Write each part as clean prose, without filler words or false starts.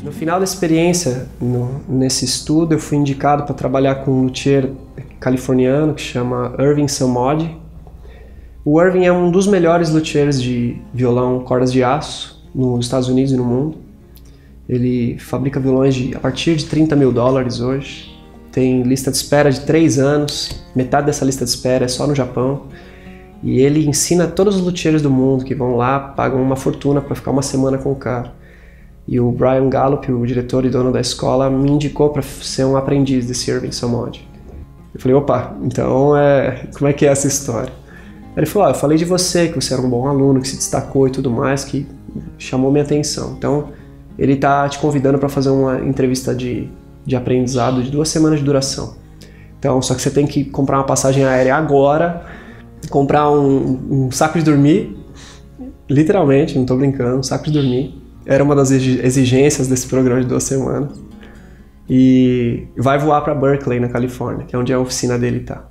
No final da experiência, nesse estudo, eu fui indicado para trabalhar com um luthier californiano que chama Irving Samodi. O Irving é um dos melhores luthiers de violão cordas de aço nos Estados Unidos e no mundo. Ele fabrica violões a partir de $30 mil hoje. Tem lista de espera de 3 anos, metade dessa lista de espera é só no Japão. E ele ensina todos os luthiers do mundo que vão lá, pagam uma fortuna para ficar uma semana com o cara. E o Brian Gallup, o diretor e dono da escola, me indicou para ser um aprendiz desse Irving Samodi. Eu falei, opa, então como é que é essa história? Ele falou, eu falei de você, que você era um bom aluno, que se destacou e tudo mais, que chamou minha atenção. Então, ele tá te convidando para fazer uma entrevista de aprendizado de 2 semanas de duração. Então, só que você tem que comprar uma passagem aérea agora, comprar um saco de dormir, literalmente, não tô brincando, um saco de dormir. Era uma das exigências desse programa de 2 semanas. E vai voar para Berkeley, na Califórnia, que é onde a oficina dele tá.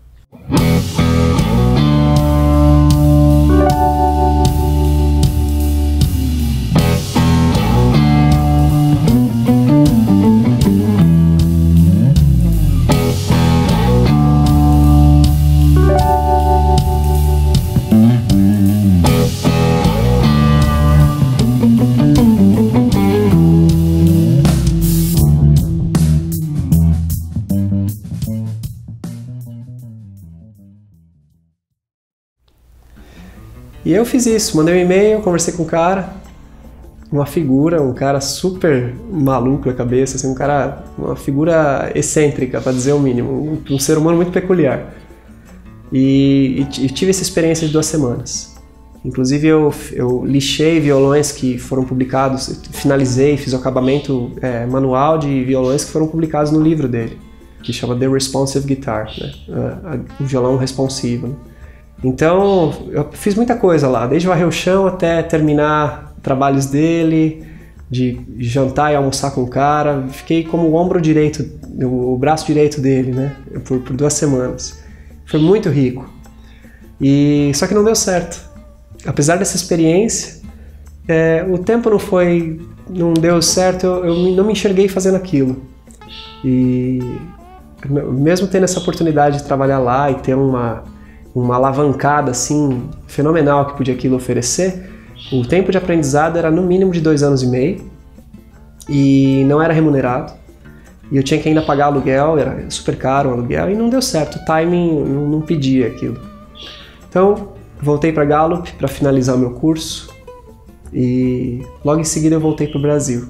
E eu fiz isso, mandei um e-mail, conversei com o cara, uma figura, um cara super maluco da cabeça, assim, uma figura excêntrica, para dizer o mínimo, um ser humano muito peculiar. E tive essa experiência de 2 semanas. Inclusive eu lixei violões que foram publicados, finalizei, fiz o acabamento manual de violões que foram publicados no livro dele, que chama The Responsive Guitar, né? O violão responsivo, né? Então, eu fiz muita coisa lá, desde varrer o chão até terminar trabalhos dele, de jantar e almoçar com o cara. Fiquei como o ombro direito, o braço direito dele, né? Por 2 semanas. Foi muito rico. Só que não deu certo. Apesar dessa experiência, o tempo não deu certo, eu não me enxerguei fazendo aquilo. E mesmo tendo essa oportunidade de trabalhar lá e ter uma alavancada assim fenomenal que podia aquilo oferecer, o tempo de aprendizado era no mínimo de 2 anos e meio e não era remunerado, e eu tinha que ainda pagar aluguel, era super caro o aluguel, e não deu certo, o timing não pedia aquilo. Então voltei para Gallup para finalizar o meu curso e logo em seguida eu voltei para o Brasil.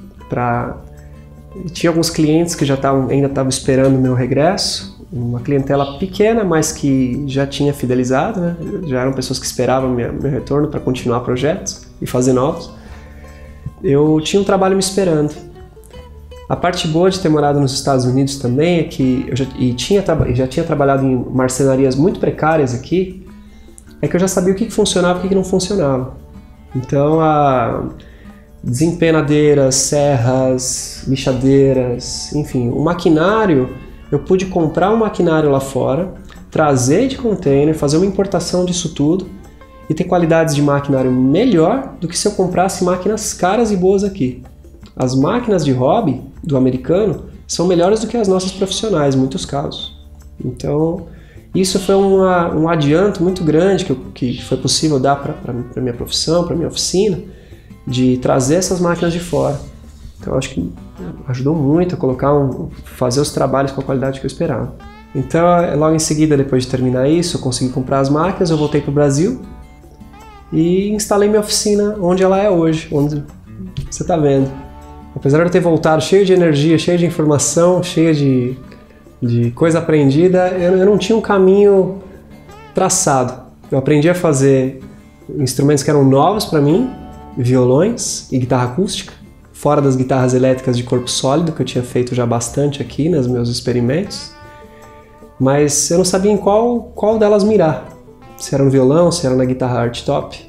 Tinha alguns clientes que ainda estavam esperando o meu regresso, uma clientela pequena, mas que já tinha fidelizado, né? Já eram pessoas que esperavam meu retorno para continuar projetos e fazer novos. Eu tinha um trabalho me esperando. A parte boa de ter morado nos Estados Unidos também é que eu já tinha trabalhado em marcenarias muito precárias aqui, é que eu já sabia o que funcionava e o que não funcionava. Então, desempenadeiras, serras, lixadeiras, enfim, o maquinário. Eu pude comprar um maquinário lá fora, trazer de container, fazer uma importação disso tudo e ter qualidades de maquinário melhor do que se eu comprasse máquinas caras e boas aqui. As máquinas de hobby do americano são melhores do que as nossas profissionais, em muitos casos. Então, isso foi um adianto muito grande que foi possível dar para minha profissão, para minha oficina, de trazer essas máquinas de fora. Então, acho que ajudou muito a fazer os trabalhos com a qualidade que eu esperava. Então, logo em seguida, depois de terminar isso, eu consegui comprar as máquinas, eu voltei para o Brasil e instalei minha oficina onde ela é hoje, onde você está vendo. Apesar de eu ter voltado cheio de energia, cheio de informação, cheio de coisa aprendida, eu não tinha um caminho traçado. Eu aprendi a fazer instrumentos que eram novos para mim, violões e guitarra acústica, fora das guitarras elétricas de corpo sólido, que eu tinha feito já bastante aqui nos meus experimentos, mas eu não sabia em qual delas mirar, se era no violão, se era na guitarra archtop.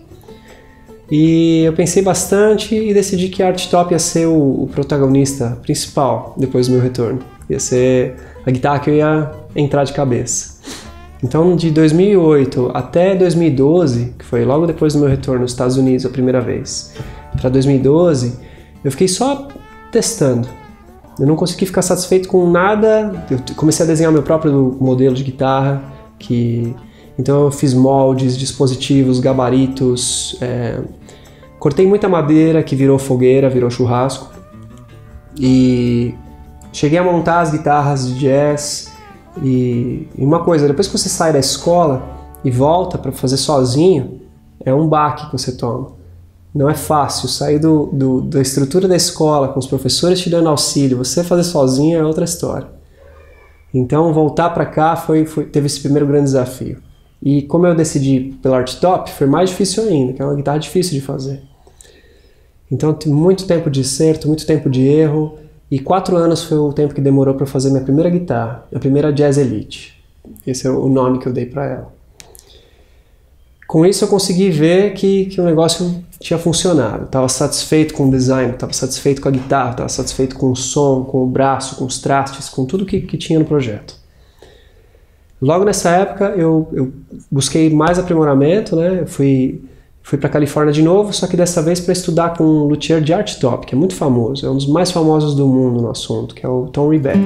E eu pensei bastante e decidi que a archtop ia ser o protagonista principal depois do meu retorno. Ia ser a guitarra que eu ia entrar de cabeça. Então, de 2008 até 2012, que foi logo depois do meu retorno nos Estados Unidos a primeira vez, para 2012, eu fiquei só testando. Eu não consegui ficar satisfeito com nada. Eu comecei a desenhar meu próprio modelo de guitarra, então eu fiz moldes, dispositivos, gabaritos, cortei muita madeira que virou fogueira, virou churrasco, e cheguei a montar as guitarras de jazz. E uma coisa, depois que você sai da escola e volta para fazer sozinho, é um baque que você toma. Não é fácil sair da estrutura da escola, com os professores te dando auxílio, você fazer sozinho é outra história. Então voltar para cá teve esse primeiro grande desafio. E como eu decidi pela Art Top, foi mais difícil ainda, que é uma guitarra difícil de fazer. Então muito tempo de acerto, muito tempo de erro, e 4 anos foi o tempo que demorou para fazer minha primeira guitarra, a primeira Jazz Elite. Esse é o nome que eu dei para ela. Com isso eu consegui ver que o negócio tinha funcionado. Estava satisfeito com o design, estava satisfeito com a guitarra, estava satisfeito com o som, com o braço, com os trastes, com tudo que tinha no projeto. Logo nessa época eu busquei mais aprimoramento, né? Eu fui para a Califórnia de novo, só que dessa vez para estudar com um luthier de art top, que é muito famoso, é um dos mais famosos do mundo no assunto, que é o Tom Rebeck.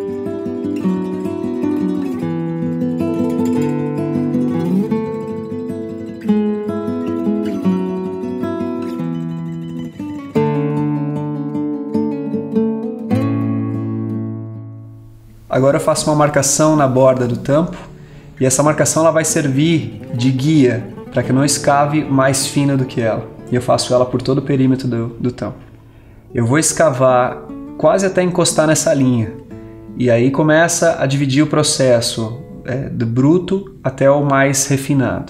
Agora eu faço uma marcação na borda do tampo, e essa marcação ela vai servir de guia para que eu não escave mais fino do que ela. E eu faço ela por todo o perímetro do tampo. Eu vou escavar quase até encostar nessa linha, e aí começa a dividir o processo do bruto até o mais refinado.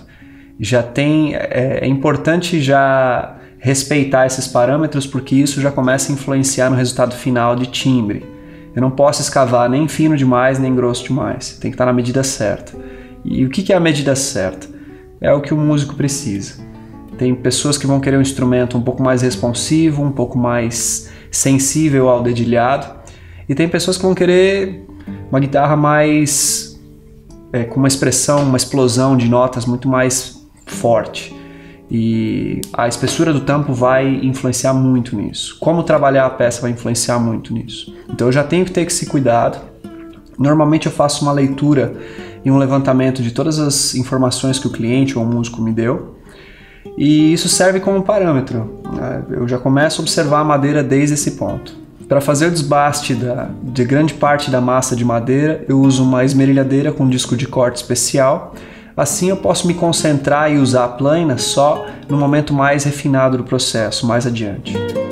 É importante já respeitar esses parâmetros, porque isso já começa a influenciar no resultado final de timbre. Eu não posso escavar nem fino demais, nem grosso demais. Tem que estar na medida certa. E o que é a medida certa? É o que o músico precisa. Tem pessoas que vão querer um instrumento um pouco mais responsivo, um pouco mais sensível ao dedilhado. E tem pessoas que vão querer uma guitarra mais... com uma expressão, uma explosão de notas muito mais forte. E a espessura do tampo vai influenciar muito nisso. Como trabalhar a peça vai influenciar muito nisso. Então eu já tenho que ter esse cuidado. Normalmente eu faço uma leitura e um levantamento de todas as informações que o cliente ou o músico me deu, e isso serve como parâmetro. Eu já começo a observar a madeira desde esse ponto. Para fazer o desbaste de grande parte da massa de madeira, eu uso uma esmerilhadeira com disco de corte especial. Assim eu posso me concentrar e usar a plana só no momento mais refinado do processo, mais adiante.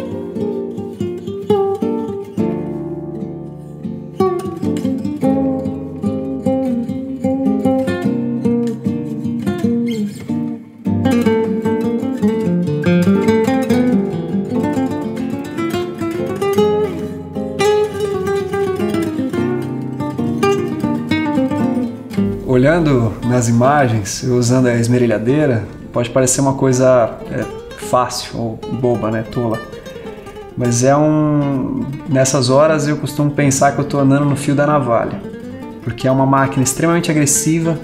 Olhando nas imagens, eu usando a esmerilhadeira, pode parecer uma coisa fácil ou boba, né, tola. Mas nessas horas eu costumo pensar que eu estou andando no fio da navalha, porque é uma máquina extremamente agressiva.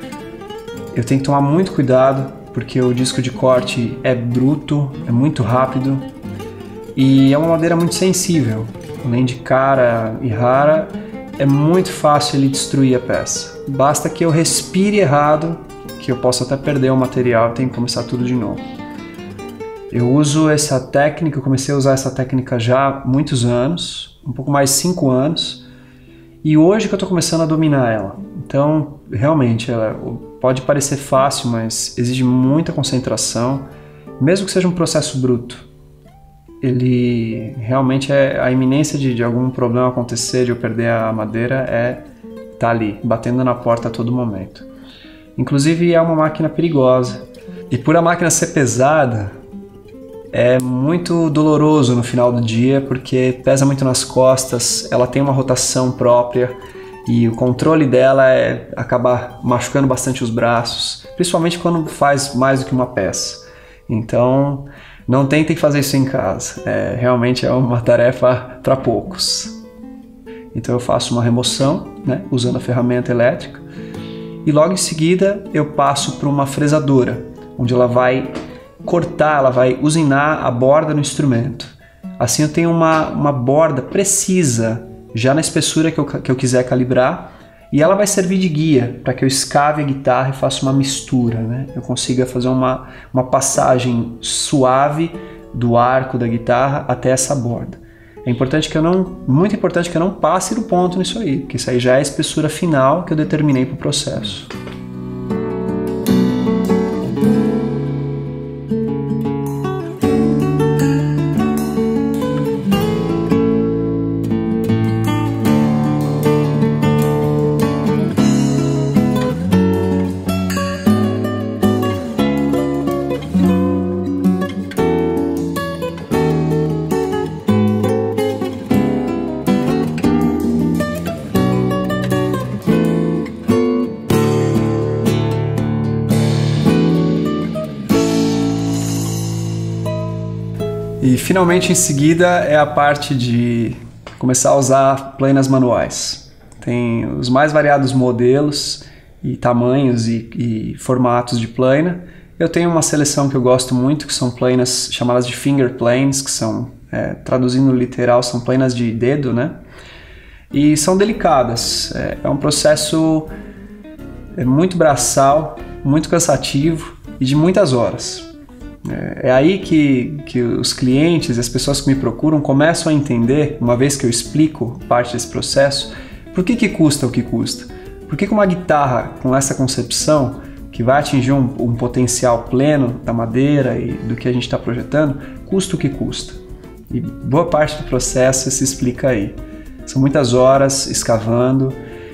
Eu tenho que tomar muito cuidado, porque o disco de corte é bruto, é muito rápido, e é uma madeira muito sensível. Além de cara e rara, é muito fácil ele destruir a peça. Basta que eu respire errado, que eu posso até perder o material e tenho que começar tudo de novo. Eu uso essa técnica, eu comecei a usar essa técnica já há muitos anos, um pouco mais de 5 anos, e hoje que eu estou começando a dominar ela. Então, realmente, ela pode parecer fácil, mas exige muita concentração, mesmo que seja um processo bruto. Ele realmente a iminência de algum problema acontecer, de eu perder a madeira, tá ali, batendo na porta a todo momento. Inclusive é uma máquina perigosa. E por a máquina ser pesada, é muito doloroso no final do dia, porque pesa muito nas costas, ela tem uma rotação própria, e o controle dela acaba machucando bastante os braços, principalmente quando faz mais do que uma peça. Então, não tentem fazer isso em casa, realmente é uma tarefa para poucos. Então eu faço uma remoção, né, usando a ferramenta elétrica, e logo em seguida eu passo para uma fresadora, onde ela vai cortar, ela vai usinar a borda no instrumento. Assim eu tenho uma borda precisa, já na espessura que eu quiser calibrar, e ela vai servir de guia para que eu escave a guitarra e faça uma mistura, né? Eu consiga fazer uma passagem suave do arco da guitarra até essa borda. É importante muito importante que eu não passe do ponto nisso aí, porque isso aí já é a espessura final que eu determinei para o processo. E finalmente em seguida é a parte de começar a usar plainas manuais. Tem os mais variados modelos e tamanhos e formatos de plaina. Eu tenho uma seleção que eu gosto muito, que são plainas chamadas de finger planes, que são, traduzindo literal, são plainas de dedo, né? E são delicadas. É um processo muito braçal, muito cansativo e de muitas horas. É aí que os clientes, as pessoas que me procuram começam a entender, uma vez que eu explico parte desse processo, por que custa o que custa. Por que uma guitarra com essa concepção, que vai atingir um potencial pleno da madeira e do que a gente está projetando, custa o que custa. E boa parte do processo se explica aí. São muitas horas escavando,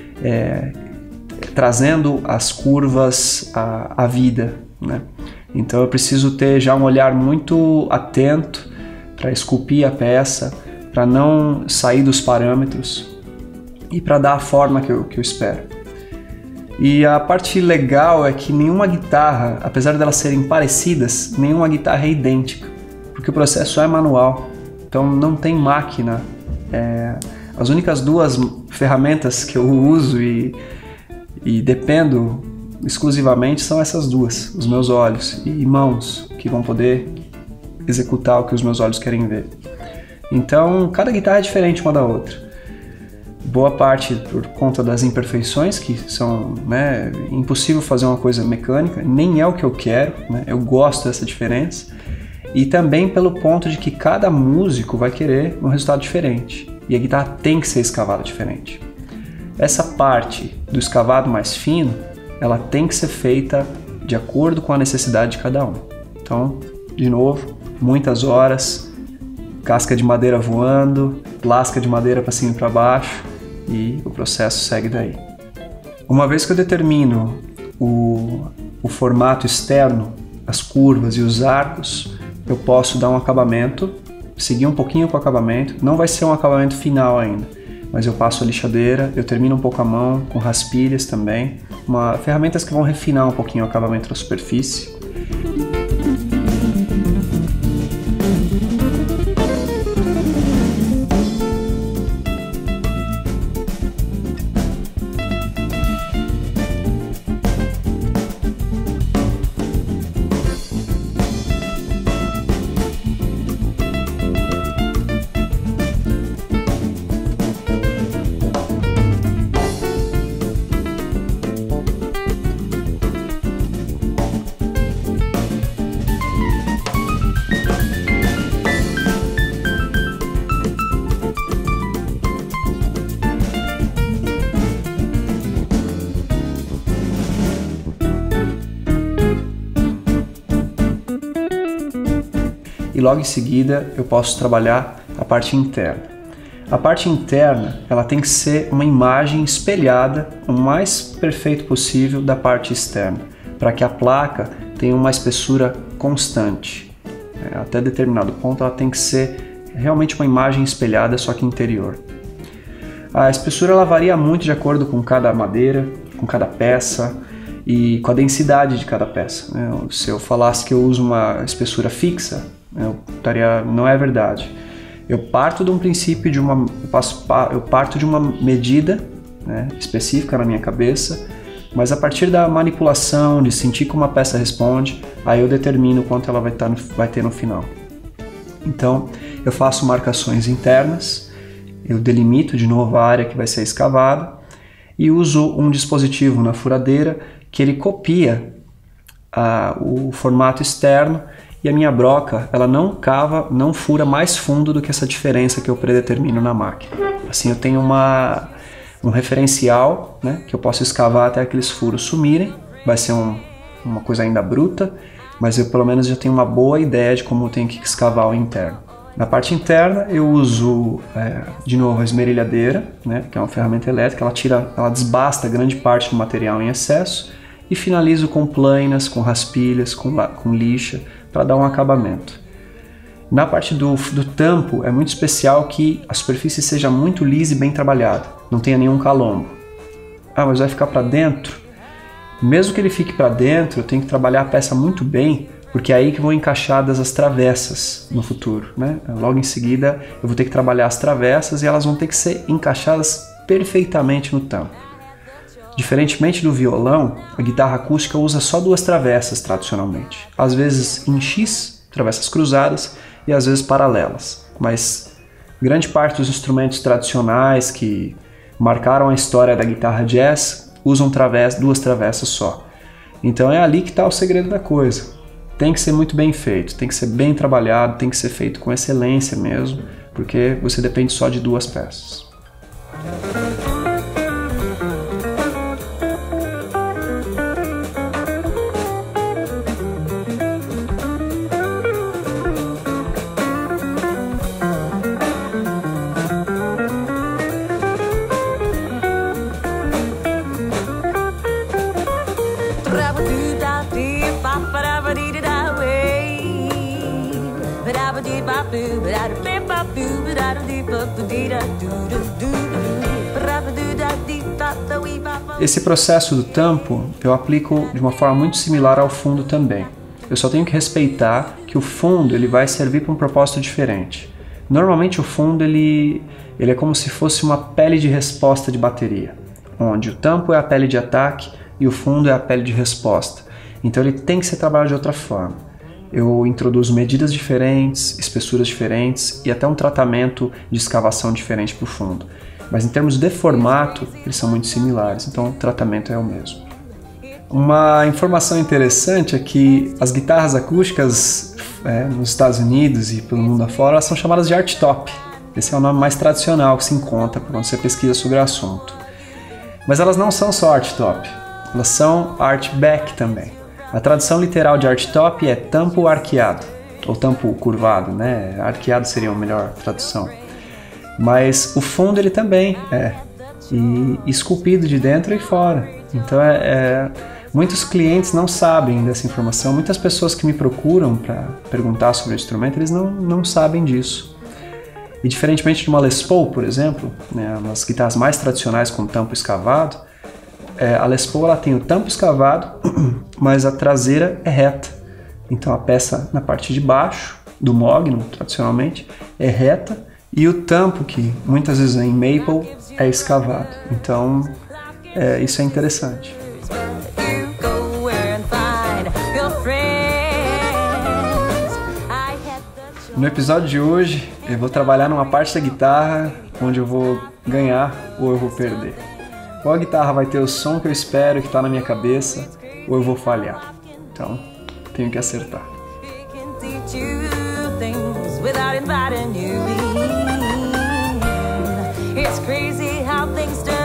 trazendo as curvas à vida, né? Então eu preciso ter já um olhar muito atento para esculpir a peça, para não sair dos parâmetros e para dar a forma que eu espero. E a parte legal é que nenhuma guitarra, apesar delas serem parecidas, nenhuma guitarra é idêntica, porque o processo é manual, então não tem máquina. As únicas duas ferramentas que eu uso e dependo exclusivamente são essas duas, os meus olhos e mãos, que vão poder executar o que os meus olhos querem ver. Então, cada guitarra é diferente uma da outra. Boa parte por conta das imperfeições, que são, né, impossível fazer uma coisa mecânica, nem é o que eu quero, né? Eu gosto dessa diferença. E também pelo ponto de que cada músico vai querer um resultado diferente, e a guitarra tem que ser escavada diferente. Essa parte do escavado mais fino, ela tem que ser feita de acordo com a necessidade de cada um. Então, de novo, muitas horas, casca de madeira voando, lasca de madeira para cima e para baixo, e o processo segue daí. Uma vez que eu determino o formato externo, as curvas e os arcos, eu posso dar um acabamento, seguir um pouquinho com o acabamento, não vai ser um acabamento final ainda, mas eu passo a lixadeira, eu termino um pouco a mão, com raspilhas também, ferramentas que vão refinar um pouquinho o acabamento da superfície. E logo em seguida eu posso trabalhar a parte interna. A parte interna, ela tem que ser uma imagem espelhada o mais perfeito possível da parte externa, para que a placa tenha uma espessura constante. Até determinado ponto ela tem que ser realmente uma imagem espelhada, só que interior. A espessura ela varia muito de acordo com cada madeira, com cada peça e com a densidade de cada peça. Se eu falasse que eu uso uma espessura fixa, não é verdade. Eu parto de um princípio, eu parto de uma medida, né, específica na minha cabeça, mas a partir da manipulação, de sentir como a peça responde, aí eu determino quanto ela vai ter no final. Então, eu faço marcações internas, eu delimito de novo a área que vai ser escavada e uso um dispositivo na furadeira que ele copia o formato externo e a minha broca ela não cava, não fura mais fundo do que essa diferença que eu predetermino na máquina. Assim eu tenho um referencial, né, que eu posso escavar até aqueles furos sumirem. Vai ser uma coisa ainda bruta, mas eu pelo menos já tenho uma boa ideia de como eu tenho que escavar o interno. Na parte interna eu uso de novo a esmerilhadeira, né, que é uma ferramenta elétrica, ela desbasta grande parte do material em excesso e finalizo com plainas, com raspilhas, com lixa para dar um acabamento. Na parte do tampo é muito especial que a superfície seja muito lisa e bem trabalhada, não tenha nenhum calombo. Ah, mas vai ficar para dentro? Mesmo que ele fique para dentro, eu tenho que trabalhar a peça muito bem, porque é aí que vão encaixadas as travessas no futuro, né? Logo em seguida eu vou ter que trabalhar as travessas e elas vão ter que ser encaixadas perfeitamente no tampo. Diferentemente do violão, a guitarra acústica usa só 2 travessas tradicionalmente, às vezes em X, travessas cruzadas, e às vezes paralelas, mas grande parte dos instrumentos tradicionais que marcaram a história da guitarra jazz usam 2 travessas só. Então é ali que está o segredo da coisa. Tem que ser muito bem feito, tem que ser bem trabalhado, tem que ser feito com excelência mesmo, porque você depende só de 2 peças. Esse processo do tampo eu aplico de uma forma muito similar ao fundo também. Eu só tenho que respeitar que o fundo ele vai servir para um propósito diferente. Normalmente o fundo ele é como se fosse uma pele de resposta de bateria, onde o tampo é a pele de ataque e o fundo é a pele de resposta. Então ele tem que ser trabalhado de outra forma. Eu introduzo medidas diferentes, espessuras diferentes e até um tratamento de escavação diferente para o fundo. Mas em termos de formato, eles são muito similares, então o tratamento é o mesmo. Uma informação interessante é que as guitarras acústicas nos Estados Unidos e pelo mundo afora, elas são chamadas de archtop. Esse é o nome mais tradicional que se encontra quando você pesquisa sobre o assunto. Mas elas não são só archtop, elas são archback também. A tradução literal de archtop é tampo arqueado, ou tampo curvado, né? Arqueado seria a melhor tradução. Mas o fundo ele também é, e esculpido de dentro e fora. Então muitos clientes não sabem dessa informação, muitas pessoas que me procuram para perguntar sobre o instrumento, eles não sabem disso. E diferentemente de uma Les Paul, por exemplo, né, umas guitarras mais tradicionais com tampo escavado, a Les Paul ela tem o tampo escavado, mas a traseira é reta. Então a peça na parte de baixo, do mogno, tradicionalmente, é reta, e o tampo, que muitas vezes é em maple, é escavado. Então isso é interessante. No episódio de hoje, eu vou trabalhar numa parte da guitarra onde eu vou ganhar ou eu vou perder. Ou a guitarra vai ter o som que eu espero, que está na minha cabeça, ou eu vou falhar. Então, tenho que acertar. It's crazy how things turn